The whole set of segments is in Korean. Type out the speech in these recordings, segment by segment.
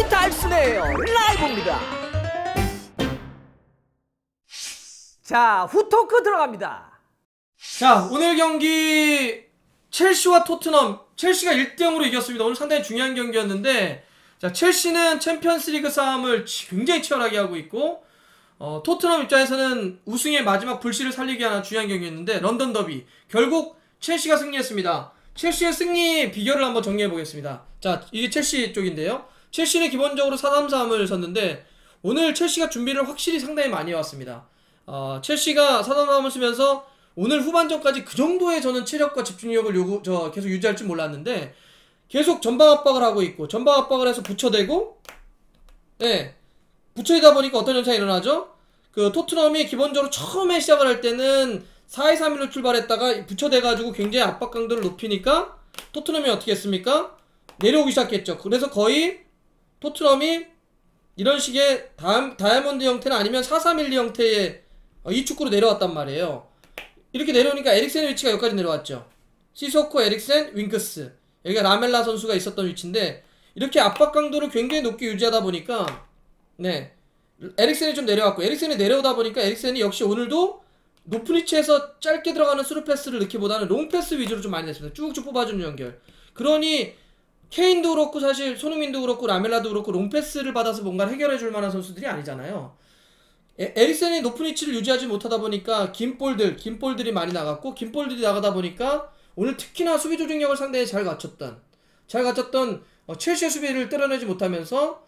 달스네요. 라이브입니다. 자, 후토크 들어갑니다. 자, 오늘 경기 첼시와 토트넘, 첼시가 1대0으로 이겼습니다. 오늘 상당히 중요한 경기였는데, 자, 첼시는 챔피언스리그 싸움을 굉장히 치열하게 하고 있고, 토트넘 입장에서는 우승의 마지막 불씨를 살리기 위한 중요한 경기였는데, 런던 더비 결국 첼시가 승리했습니다. 첼시의 승리 비결을 한번 정리해 보겠습니다. 자, 이게 첼시 쪽인데요. 첼시는 기본적으로 4-3-3을 섰는데, 오늘 첼시가 준비를 확실히 상당히 많이 해왔습니다. 첼시가 4-3-3을 쓰면서 오늘 후반전까지 그 정도의 저는 체력과 집중력을 계속 유지할 줄 몰랐는데, 계속 전방 압박을 하고 있고, 전방 압박을 해서 붙여대고, 네, 붙여대다 보니까 어떤 현상이 일어나죠? 그 토트넘이 기본적으로 처음에 시작을 할 때는 4-2-3-1로 출발했다가 붙여대가지고 굉장히 압박 강도를 높이니까 토트넘이 어떻게 했습니까? 내려오기 시작했죠. 그래서 거의 토트넘이 이런 식의 다이아몬드 형태는 아니면 4-3-1 형태의 이 축구로 내려왔단 말이에요. 이렇게 내려오니까 에릭센의 위치가 여기까지 내려왔죠. 시소코, 에릭센, 윙크스, 여기가 라멜라 선수가 있었던 위치인데, 이렇게 압박 강도를 굉장히 높게 유지하다 보니까, 네, 에릭센이 좀 내려왔고, 에릭센이 내려오다 보니까 에릭센이 역시 오늘도 높은 위치에서 짧게 들어가는 스루 패스를 넣기보다는 롱 패스 위주로 좀 많이 냈습니다. 쭉쭉 뽑아주는 연결. 그러니 케인도 그렇고 사실 손흥민도 그렇고 라멜라도 그렇고 롱 패스를 받아서 뭔가를 해결해줄 만한 선수들이 아니잖아요. 에릭센이 높은 위치를 유지하지 못하다 보니까 긴 볼들이 많이 나갔고, 긴 볼들이 나가다 보니까 오늘 특히나 수비 조직력을 상당히 잘 갖췄던 첼시의 수비를 떼어내지 못하면서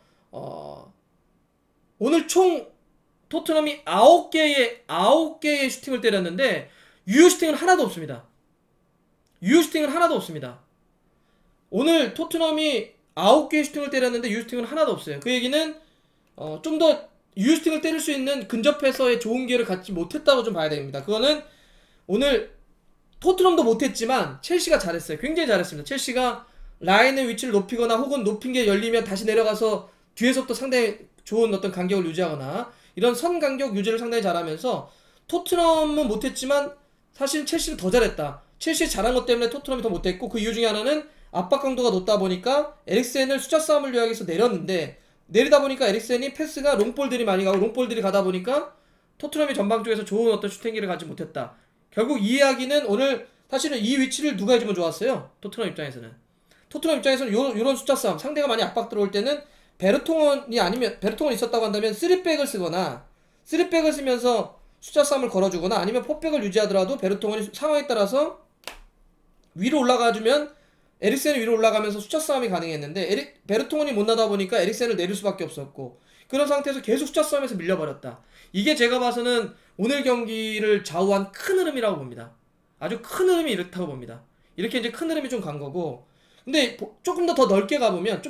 오늘 총 토트넘이 9개의 슈팅을 때렸는데 유효 슈팅은 하나도 없습니다. 유효 슈팅은 하나도 없습니다. 오늘 토트넘이 9개의 슈팅을 때렸는데 유효 슈팅은 하나도 없어요. 그 얘기는 좀 더 유효 슈팅을 때릴 수 있는 근접해서의 좋은 기회를 갖지 못했다고 좀 봐야 됩니다. 그거는 오늘 토트넘도 못했지만 첼시가 잘했어요. 굉장히 잘했습니다. 첼시가 라인의 위치를 높이거나 혹은 높인 게 열리면 다시 내려가서 뒤에서부터 상당히 좋은 어떤 간격을 유지하거나 이런 선 간격 유지를 상당히 잘하면서, 토트넘은 못했지만 사실 첼시는 더 잘했다. 첼시 잘한 것 때문에 토트넘이 더 못했고, 그 이유 중에 하나는 압박 강도가 높다 보니까 에릭센을 숫자 싸움을 위해서 내렸는데, 내리다 보니까 에릭센이 패스가 롱볼들이 많이 가고 롱볼들이 가다 보니까 토트넘이 전방 쪽에서 좋은 어떤 슈팅기를 가지 못했다. 결국 이 이야기는 오늘 사실은 이 위치를 누가 해주면 좋았어요? 토트넘 입장에서는 요런 숫자 싸움, 상대가 많이 압박 들어올 때는 베르통원이 있었다고 한다면 3백을 쓰거나 3백을 쓰면서 숫자 싸움을 걸어주거나 아니면 4백을 유지하더라도 베르통원이 상황에 따라서 위로 올라가주면 에릭센이 위로 올라가면서 숫자 싸움이 가능했는데, 베르통원이 못 나다 보니까 에릭센을 내릴 수밖에 없었고, 그런 상태에서 계속 숫자 싸움에서 밀려버렸다. 이게 제가 봐서는 오늘 경기를 좌우한 큰 흐름이라고 봅니다. 아주 큰 흐름이 이렇다고 봅니다. 이렇게 이제 큰 흐름이 좀 간 거고, 근데 조금 더 넓게 가보면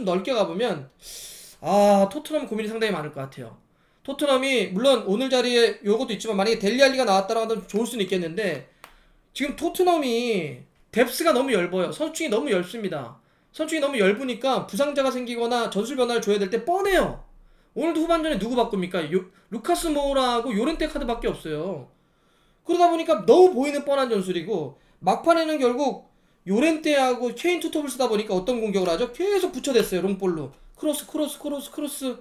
토트넘 고민이 상당히 많을 것 같아요. 토트넘이 물론 오늘 자리에 요것도 있지만 만약에 델리알리가 나왔다라고 하면 좋을 수는 있겠는데, 지금 토트넘이 뎁스가 너무 얇아요. 선수층이 너무 얇습니다. 선수층이 너무 얇으니까 부상자가 생기거나 전술 변화를 줘야 될 때 뻔해요. 오늘도 후반전에 누구 바꿉니까? 루카스 모우라하고 요렌테 카드밖에 없어요. 그러다 보니까 너무 보이는 뻔한 전술이고, 막판에는 결국 요렌테하고 케인 투톱을 쓰다 보니까 어떤 공격을 하죠? 계속 붙여댔어요. 롱볼로 크로스.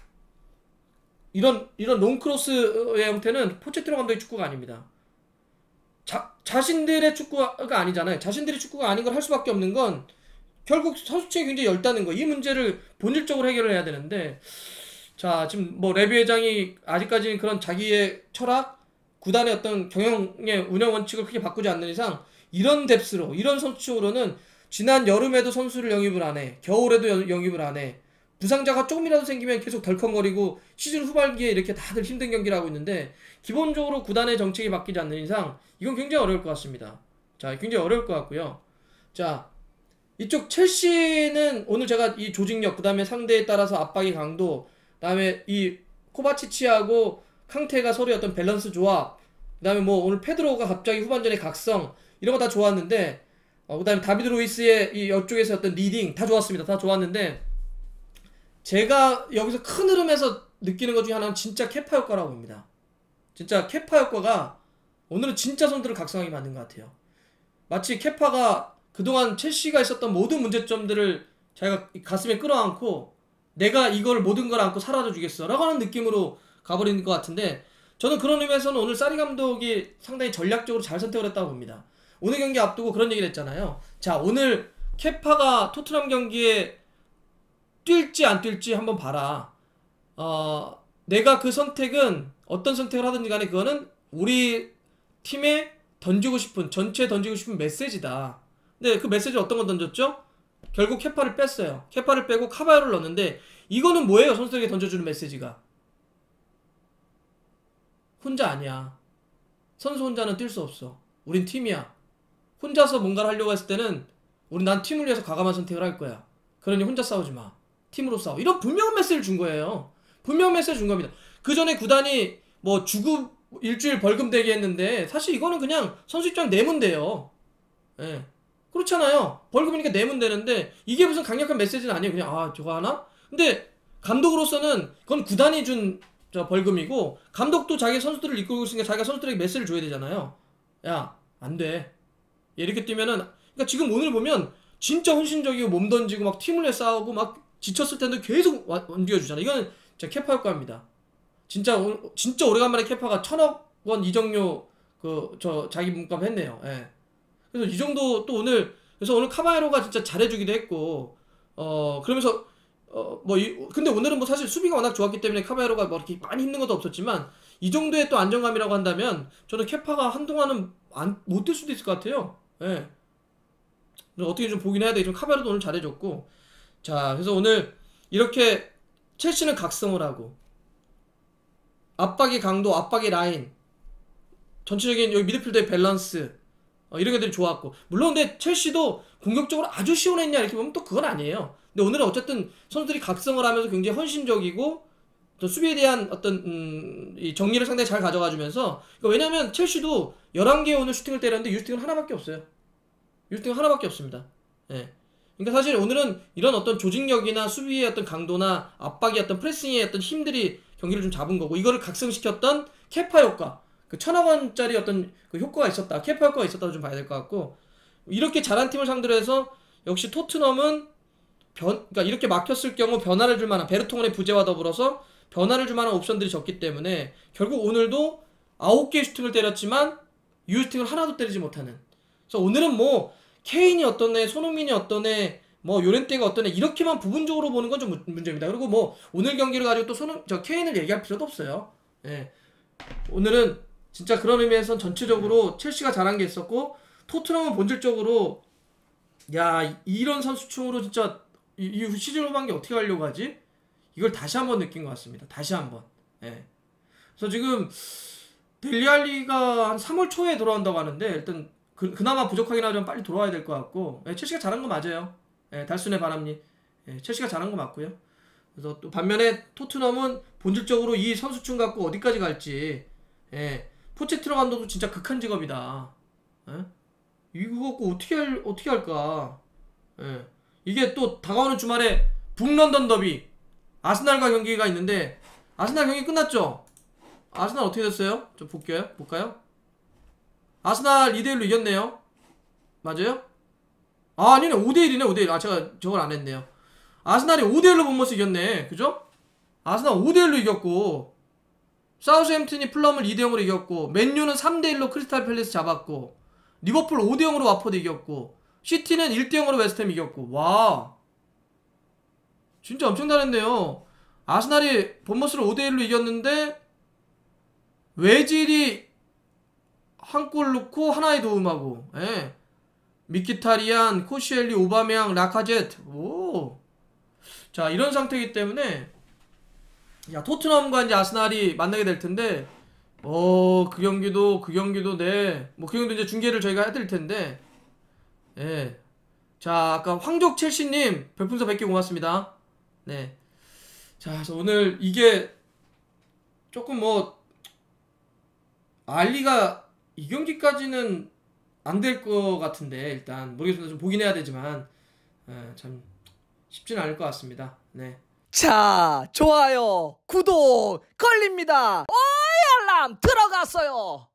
이런 롱크로스의 형태는 포체티노 감독의 축구가 아닙니다. 자신들의 축구가 아니잖아요. 자신들이 축구가 아닌 걸 할 수밖에 없는 건 결국 선수층이 굉장히 얇다는 거. 이 문제를 본질적으로 해결을 해야 되는데, 자, 지금 뭐 레비 회장이 아직까지는 그런 자기의 철학, 구단의 어떤 경영의 운영 원칙을 크게 바꾸지 않는 이상 이런 뎁스로, 이런 선수층으로는 지난 여름에도 선수를 영입을 안 해, 겨울에도 영입을 안 해, 부상자가 조금이라도 생기면 계속 덜컹거리고 시즌 후반기에 이렇게 다들 힘든 경기를 하고 있는데, 기본적으로 구단의 정책이 바뀌지 않는 이상 이건 굉장히 어려울 것 같습니다. 자, 굉장히 어려울 것 같고요. 자, 이쪽 첼시는 오늘 제가 이 조직력, 그 다음에 상대에 따라서 압박의 강도, 그 다음에 이 코바치치하고 캉테가 서로의 어떤 밸런스 조합, 그 다음에 뭐 오늘 페드로가 갑자기 후반전의 각성, 이런 거 다 좋았는데, 그 다음에 다비드 루이스의 이 옆쪽에서 어떤 리딩 다 좋았습니다. 다 좋았는데, 제가 여기서 큰 흐름에서 느끼는 것 중에 하나는 진짜 케파 효과라고 봅니다. 진짜 케파 효과가 오늘은 진짜 선수들을 각성하게 만든 것 같아요. 마치 케파가 그동안 첼시가 있었던 모든 문제점들을 자기가 가슴에 끌어안고 내가 이걸 모든 걸 안고 사라져 주겠어 라고 하는 느낌으로 가버리는 것 같은데, 저는 그런 의미에서는 오늘 사리 감독이 상당히 전략적으로 잘 선택을 했다고 봅니다. 오늘 경기 앞두고 그런 얘기를 했잖아요. 자, 오늘 케파가 토트넘 경기에 뛸지 안 뛸지 한번 봐라. 내가 그 선택은 어떤 선택을 하든지 간에 그거는 우리 팀에 던지고 싶은, 전체에 던지고 싶은 메시지다. 근데 그 메시지 어떤 거 던졌죠? 결국 케파를 뺐어요. 케파를 빼고 카바요를 넣었는데, 이거는 뭐예요? 선수들에게 던져주는 메시지가. 혼자 아니야. 선수 혼자는 뛸 수 없어. 우린 팀이야. 혼자서 뭔가를 하려고 했을 때는 난 팀을 위해서 과감한 선택을 할 거야. 그러니 혼자 싸우지 마. 팀으로 싸워. 이런 분명한 메시지를 준 거예요. 분명한 메시지를 준 겁니다. 그 전에 구단이 뭐 주급 일주일 벌금 대기 했는데, 사실 이거는 그냥 선수 입장 내면 돼요. 예. 그렇잖아요. 벌금이니까 내면 되는데, 이게 무슨 강력한 메시지는 아니에요. 그냥 저거 하나? 근데 감독으로서는 그건 구단이 준 벌금이고, 감독도 자기 선수들을 이끌고 있으니까 자기가 선수들에게 메시지를 줘야 되잖아요. 야, 안 돼. 이렇게 뛰면은, 그러니까 지금 오늘 보면 진짜 헌신적이고 몸 던지고 막 팀을 위해 싸우고 막 지쳤을 텐데 계속 움직여주잖아. 이거는 진짜 케파 효과입니다. 진짜 오래간만에 케파가 1,000억 원 이적료 자기 몸값 했네요. 예. 그래서 이 정도 또 그래서 오늘 카바에로가 진짜 잘해주기도 했고, 그러면서 근데 오늘은 뭐 사실 수비가 워낙 좋았기 때문에 카바에로가 뭐 이렇게 많이 힘든 것도 없었지만, 이 정도의 또 안정감이라고 한다면 저는 케파가 한동안은 못 뛸 수도 있을 것 같아요. 예. 어떻게 좀 보긴 해야 돼. 좀 카바에로도 오늘 잘해줬고. 자, 그래서 오늘 이렇게 첼시는 각성을 하고, 압박의 강도, 압박의 라인, 전체적인 여기 미드필더의 밸런스, 이런 것들이 좋았고, 물론 근데 첼시도 공격적으로 아주 시원했냐 이렇게 보면 또 그건 아니에요. 근데 오늘은 어쨌든 선수들이 각성을 하면서 굉장히 헌신적이고, 또 수비에 대한 어떤 이 정리를 상당히 잘 가져가주면서, 그러니까 왜냐면 첼시도 11개 오늘 슈팅을 때렸는데 유슈팅은 하나밖에 없어요. 유슈팅은 하나밖에 없습니다. 예. 그러니까 사실 오늘은 이런 어떤 조직력이나 수비의 어떤 강도나 압박의 어떤 프레싱의 어떤 힘들이 경기를 좀 잡은 거고, 이거를 각성시켰던 케파 효과, 그 1,000억 원짜리 어떤 그 효과가 있었다, 케파 효과가 있었다고 좀 봐야 될 것 같고, 이렇게 잘한 팀을 상대로 해서 역시 토트넘은 그러니까 이렇게 막혔을 경우 변화를 줄 만한, 베르통원의 부재와 더불어서 변화를 줄 만한 옵션들이 적기 때문에 결국 오늘도 9개의 슈팅을 때렸지만 유슈팅을 하나도 때리지 못하는. 그래서 오늘은 뭐 케인이 어떤 애, 손흥민이 어떤 애, 뭐 요렌테가 어떤 애, 이렇게만 부분적으로 보는 건 좀 문제입니다. 그리고 뭐 오늘 경기를 가지고 또 케인을 얘기할 필요도 없어요. 예. 오늘은 진짜 그런 의미에서 전체적으로 첼시가 잘한 게 있었고, 토트넘은 본질적으로 야, 이런 선수층으로 진짜 이 시즌 후반기 어떻게 하려고 하지? 이걸 다시 한번 느낀 것 같습니다. 다시 한번. 예. 그래서 지금 델리알리가 한 3월 초에 돌아온다고 하는데, 일단 그나마 부족하긴 하지만 빨리 돌아와야 될 것 같고, 예, 첼시가 잘한 거 맞아요. 예, 달순의 바람님. 예, 첼시가 잘한 거 맞고요. 그래서 또 반면에 토트넘은 본질적으로 이 선수층 갖고 어디까지 갈지, 예, 포체티노 감독도 진짜 극한 직업이다. 예? 이거 갖고 어떻게 할까? 예. 이게 또 다가오는 주말에 북런던 더비 아스날과 경기가 있는데, 아스날 경기 끝났죠? 아스날 어떻게 됐어요? 좀 볼까요? 아스날 2대1로 이겼네요. 맞아요? 아니네. 5대1이네. 5대1. 제가 저걸 안 했네요. 아스날이 5대1로 본머스 이겼네. 그죠? 아스날 5대1로 이겼고, 사우스햄튼이 플럼을 2대0으로 이겼고, 맨유는 3대1로 크리스탈 팰리스 잡았고, 리버풀 5대0으로 와포드 이겼고, 시티는 1대0으로 웨스트햄 이겼고. 와, 진짜 엄청 잘했네요. 아스날이 본머스를 5대1로 이겼는데 외질이 한 골 넣고 하나의 도움하고, 예. 미키타리안, 코시엘리, 오바메양, 라카제트. 오. 자, 이런 상태이기 때문에 토트넘과 이제 아스날이 만나게 될 텐데, 그 경기도 네. 뭐 그 경기도 이제 중계를 저희가 해드릴 텐데, 예. 자, 아까 황족 첼시님 별풍선 100개 고맙습니다. 네. 자, 그래서 오늘 이게 조금 알리가 이 경기까지는 안 될 것 같은데, 일단 모르겠습니다. 좀 보긴 해야 되지만, 참 쉽지는 않을 것 같습니다. 네. 자, 좋아요, 구독 걸립니다. 알람 들어갔어요.